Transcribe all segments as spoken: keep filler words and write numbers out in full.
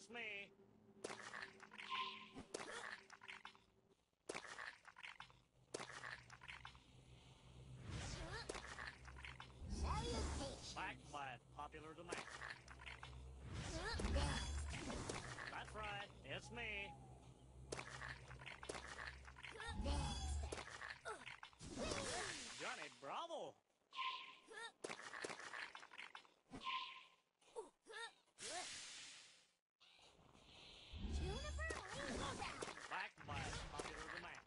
it's me. Back by popular demand. That's right, it's me. Johnny Bravo. Back by popular demand.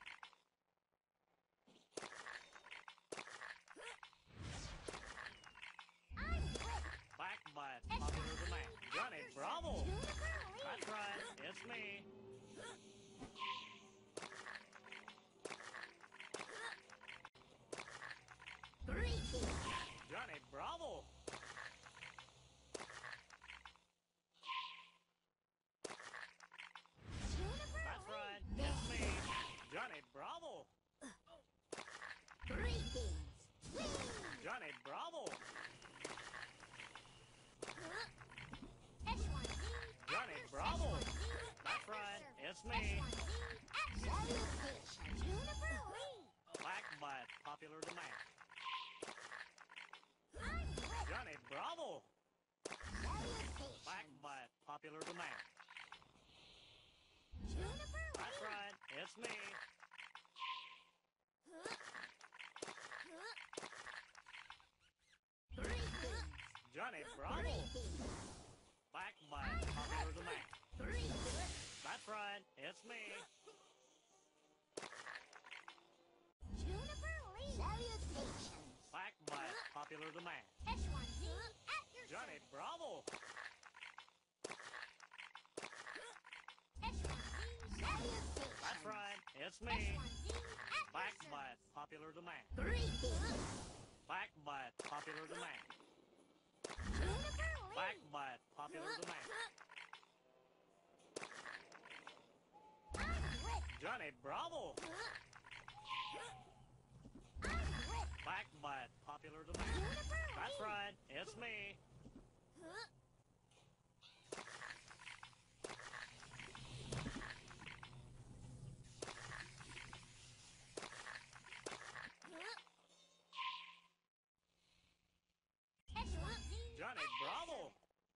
Back by popular demand. Johnny Bravo. That's right, it's me. Johnny Bravo. That's right, it's me. Johnny Bravo. Johnny Bravo. Johnny Bravo. That's right, it's me. Back by popular demand. Johnny Bravo. Back by popular demand. That's right, it's me. Johnny Bravo. Back by popular demand. That's right, it's me. Back by popular demand. Johnny Bravo. That's right, it's me. Back by popular demand. Back by popular demand. Back by popular demand. Johnny Bravo. Back by popular demand. That's right, it's me. Johnny Bravo.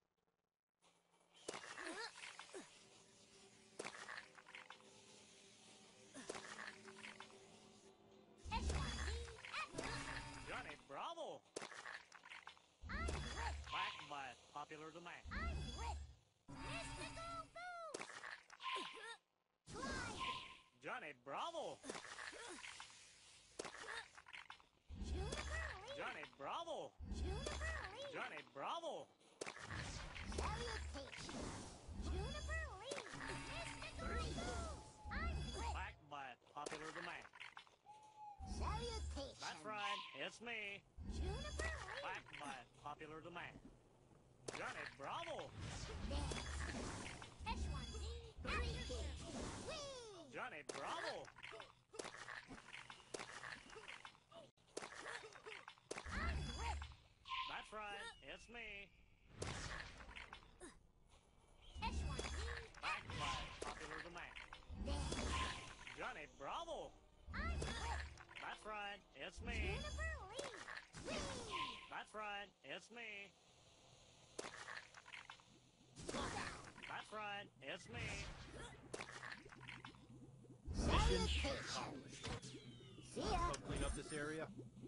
Johnny Bravo. Back by popular demand. Johnny Bravo. Johnny Bravo. Johnny Bravo. Back by popular demand. That's right, it's me. Back by popular demand. Johnny Bravo. Johnny Bravo. That's right, it's me. Back by popular demand. Johnny Bravo. That's right, it's me. That's right, it's me. That's right, it's me. Mission accomplished. Let's go clean up this area.